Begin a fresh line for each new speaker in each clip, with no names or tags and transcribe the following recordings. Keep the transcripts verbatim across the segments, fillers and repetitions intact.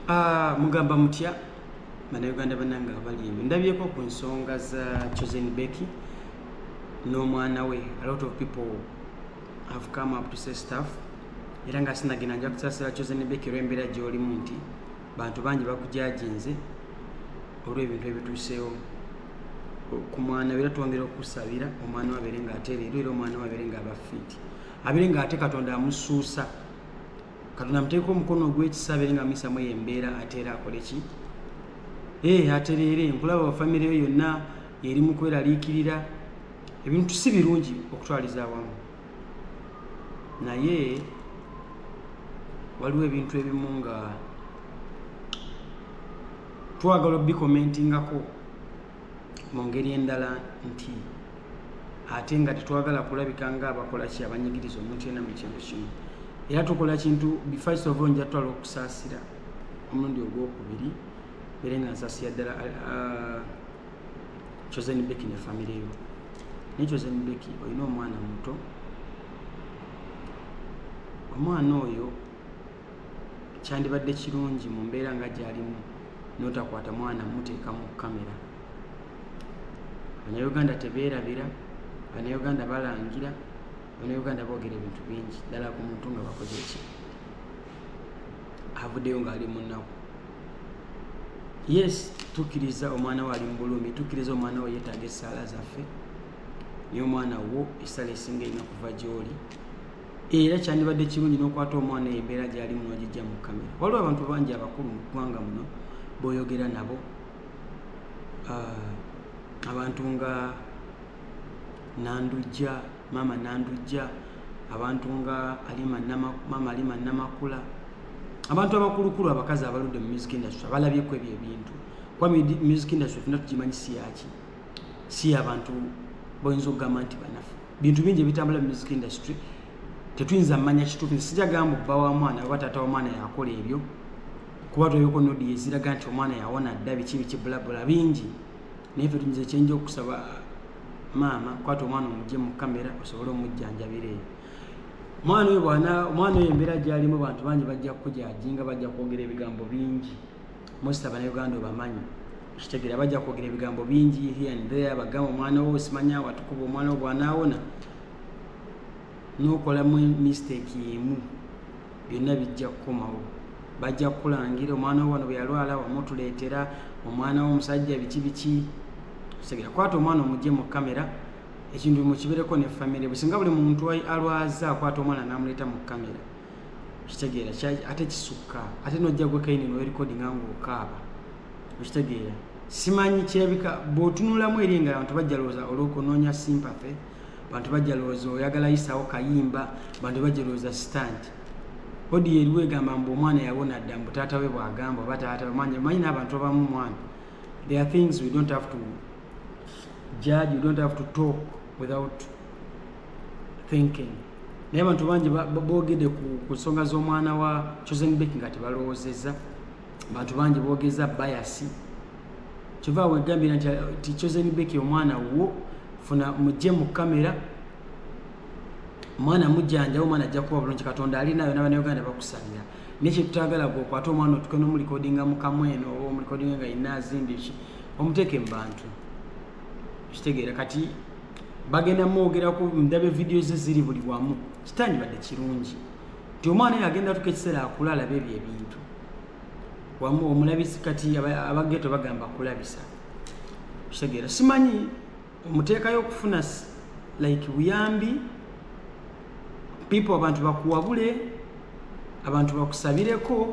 Ah, mugamba mutya bana Uganda bananga bali ndabyeko ku nsonga za Chosen Becky n'omwana we. A lot of people have come up to say stuff. Era nga sinagina nja kusasira Chosen Becky rembera gyoli munti bantu bangi bakujajinze olwo ebintu ebituseewo ku mwana era twongera okusabira omwana wabere nga atereera era omwana wabere nga abafiti abere nga ate Katonda amusuusa Katonda mteeko omukono gw'ekisabire nga misa mwe embeera ateera akole ki eh atereere nkulaba wa family yonna eri mu kweraliikirira ebintu si birungi okutwaliza awamu naye waliwo ebintu ebimu nga twagala obikomentingako mu ngeri endala nti ate nga tetwagala kulabika nga abakola ki abanyigiriza omuntu yenna mu kintu kimu era tukola kintu first of all njatwala okusaasira omulundi ogwokubiri bere nga nsaasira ddala Chosen Becky ne family yo ne Chosen Becky olina omwana muto omwana oyo kyandibadde kirungi mu mbeera nga gyalimu n'otakwata mwana muteeka mu kamera. Abanyayuganda tebeerabira, Abanyayuganda balangira, Abanyayuganda boogera ebintu bingi ddala ku muntu nga bakoze ki avuddeyo ng'ali mu nnaku. Yes, tukkiriza omwana we ali mu bulumi, tukkiriza omwana we yeetaaga essaala zaffe naye omwana wo essala esinga erina kuva gy'oli era kyandibadde kirungi n'okwata omwana embeera gy'alimu n'ogijja mu kamera. Waliwo abantu bangi abakulu mu ggwanga muno boyogera nabo uh, abantu nga Nandujja, mama Nandujja, abantu nga Alima nama, mama Alima Namakula, abantu abakulukulu abakazi abaludde mu music industry abalabyeko ebyo ebintu kwa music industry funa tukimanyi si yaki si abantu boyinza okugamba nti banafu bintu bingi ebitambula mu music industry tetuyinza mmanya kituufu. Sijagamba bba wa mwana oba taata wa mwana yakola ebyo kuba toyoko nodi eziraga nti omwana yawona dda biki biki bulabula bingi naye ffe tuyinza ekyenja okusaba maama kwata omwana omugye mu kamera osobole omujjanjabira eyo. Omwana oyo bwana omwana oyo embeera gyalimu bantu bangi bajja kukujajinga bajja kwogera ebigambo bingi most Abanyayuganda obamanyi kitegeera bajja kwogera ebigambo bingi here and there bagamba omwana wo simanya watukuba omwana wo bw'anaawona n'okolamu mistake emu byonna bijja kukomawo bajja kukulangira omwana wo wano bwe yalwala wamutuleetera omwana w'omusajja biki biki kitegeera kwata omwana omugye mu kamera ekintu mukibereko ne family bwe singa buli muntu alwaza akwata omwana n'amuleeta mu kamera kitegeera ate kisukka ate n'ojja gwe kaini no recording nga okaaba kitegeera simanyi kirabika bw'otunulamu eri nga abantu bajja lowooza olw'okunoonya sympathy bantu bajja lowooza oyagala yisawo kayimba bantu bajja lowooza stand odi eriwo egamba mbu omwana yawona dda mbu taata we bw'agamba oba taata manyi manyi n'abantu abamu mwana there are things we don't have to judge, you don't have to talk without thinking. Naye abantu bangi boogedde ku nsonga z'omwana wa Chosen Becky nga tebalowoozezza bantu bangi boogeza bias kyova wegambira nti Chosen Becky omwana wo funa mugye mu kamera omwana mujjanja omwana ajja kuba bulungi Katonda alinayo n'Abanyayuganda bakusabira naye kyetutagala gwe okwata omwana otuke n'omulikodinga mu kamweno oba omulikodinga nga yina azimbiki omuteeke mu bantu kitegeera kati bagenda mwogeraku ndabe video ze ziri buli wamu kitandibadde kirungi nti omwana oyo agenda tuka ekiseera akula alaba ebyo ebintu wamu omulabisi kati abageto bagamba kulabisa kitegeera simanyi omuteekayo okufuna like buyambi people abantu bakuwabule abantu bakusabireko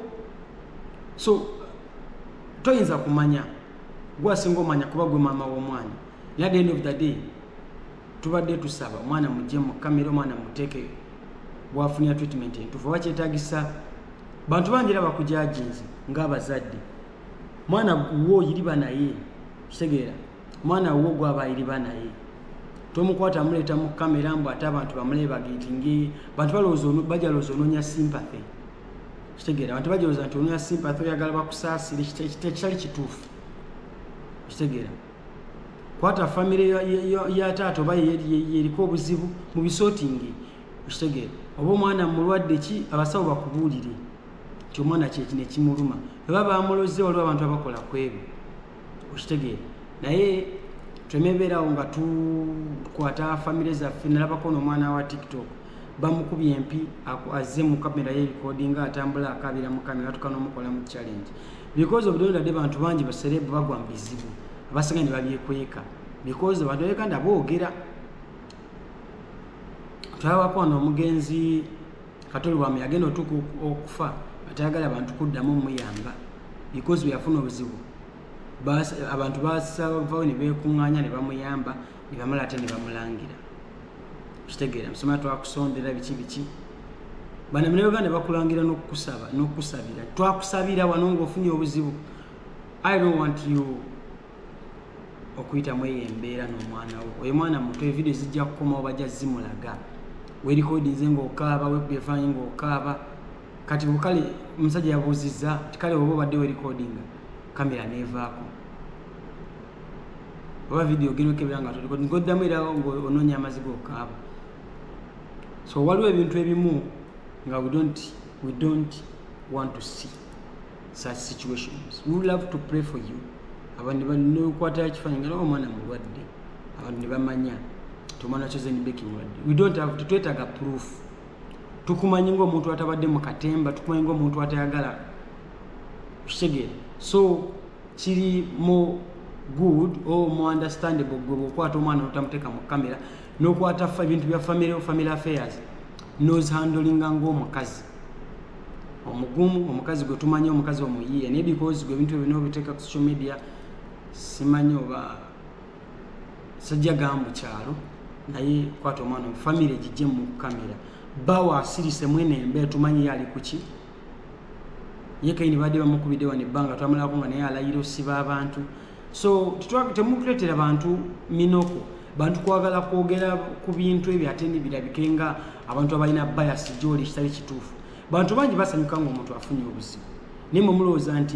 so toyinza kumanya gwasinga omanya kuba gwe maama w'omwana. At the end of the day tubadde tusaba omwana mugye mu kamera omwana muteeke bwafunira treatment entuufu oba kyetaagisa bantu bangi era bakujajinze ng'abazadde mwana wo yiriba naye kitegeera mwana wo gwaba yiriba naye tomukwata amuleeta mu kamera mbu ate abantu bamulebagitingi bantu balowooza bajja lowooza onoonya sympathy kitegeera abantu bajja lowooza nti onoonya sympathy oyagala bakusaasire kitali kituufu kitegeera kwata family ya taata oba yeriko obuzibu mu bisotingi kitegeera oba omwana mulwadde ki abasawo bakubuulire kyomwana kyekine kimuluma baba bamuloze waliwo abantu abakola kwebyo okitegeera naye twemebeerawo nga tukwata famire zaffe nalabako n'omwana wa tiktok bamukubye empi azze mu kamera ye recording atambula akabira mu kamera tukanomukola mu challenge because of the bantu bangi baserebu bagwa mu bizibu abasinga ne babyekweka because abantu bekanda boogera twabakwano omugenzi katoli bwami yagenda otuku okufa atayagala abantu kuddamu muyamba because byafuna obuzibu abantu basavawo ne beekuŋŋaanya ne bamuyamba ne bamala ate ne bamulangira kitegeera musoma twakusondera biki biki bana mune Uganda bakulangira n'okusaba n'okusabira twakusabira wano ng'ofunye obuzibu I don't want you okuyita mweye embeera n'omwana wo oyo mwana muto evideo zijja kukoma obajja zimulaga we recordinze ng'okaaba webefanyi ng'okaaba kati bukale omusajja yabuuzizza tikale oba obadde we recordinga kamera neevaako oba video genokebera nga toli ngoddamu era ng'onoonya amazzi g'okaaba so waliwo ebintu ebimu nga we don't, we don't want to see such situations. We would love to pray for you. Abantu banokwata kifanyi nga omwana mulwadde abantu ne bamanya tomwana choze ni Becky mulwadde. We don't have to twetaga proof. Tukumanyi ngo omuntu atabadde mu katemba, tukumanyi ngo omuntu atayagala kushegera. So kiri mo good or more understandable go kwata omwana otamuteka mu kamera no kwata fa bintu bya family family affairs knows handling ngo omukazi omugumu omukazi gwe tumanyi omukazi omuyiye ne because gwe bintu bino biteka ku social media simanyi oba sajja gambu kyalo naye kwata omwana family gijje mu kamera bawa asirise mwene mbe tumanyi yali kuki yeke ni bade bamukubide wane banga twamala ko nga naye alayiro siba abantu so tutwaka temukuletera abantu minoko bantu kwagala kwogera ku bintu ebyo ate ni birabikenga abantu abalina bias joli kitali kituufu bantu bangi basanyuka ngo omuntu afunye obuzibu nimwe mulowooza nti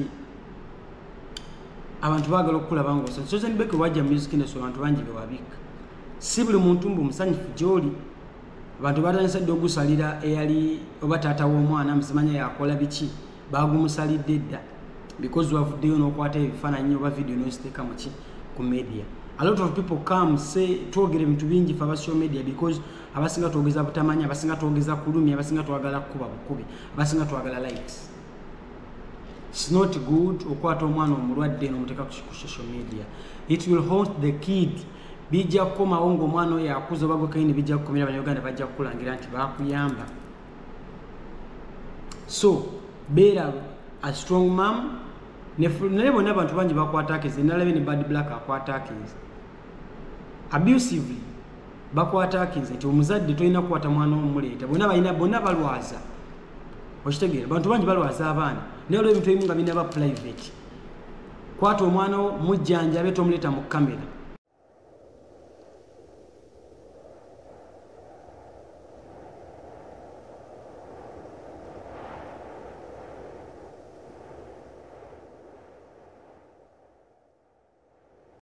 abantu bagala okulaba ngo so so Becky wajja music industry abantu bangi bewabika si buli muntu mbu musanyufu joli abantu batandise dde ogusalira eyali oba taata w'omwana muzimanya yakola biki bagumusalidde dda because wavuddeyo n'okwata ebifaananyi oba video n'oziteeka mu ki ku media. A lot of people come say twogera ebintu bingi fa social media because abasinga twogeza butamanya abasinga twogeza kulumya abasinga twagala kuba bukubi abasinga twagala likes. It's not good okwata omwana omulwadde n'omuteka ku social media. It will haunt the kid. Bijja koma ongo omwana oyo akuza bago kayini bijja kukomera abanyuganda bajja kukulangira nti bakuyamba. So beera a strong mom naye bonna abantu bangi bakwatakiza nalabe ne bad black akwatakiza abusively bakwatakiza nti omuzadde tolina kukwata mwana omuleeta bonna balina bonna balwaza okitegeera abantu bangi balwaza abaana naye olwo ebintu ebimu nga birina ba private kwata omwana mujjanjabe tomuleeta mu kamera